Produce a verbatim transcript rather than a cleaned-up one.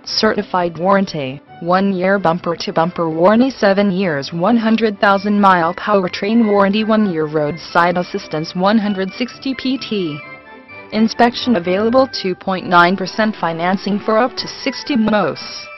Certified warranty, one year bumper-to-bumper warranty, seven years one hundred thousand mile powertrain warranty, one year roadside assistance, one hundred sixty P T. Inspection available, two point nine percent financing for up to sixty M O S.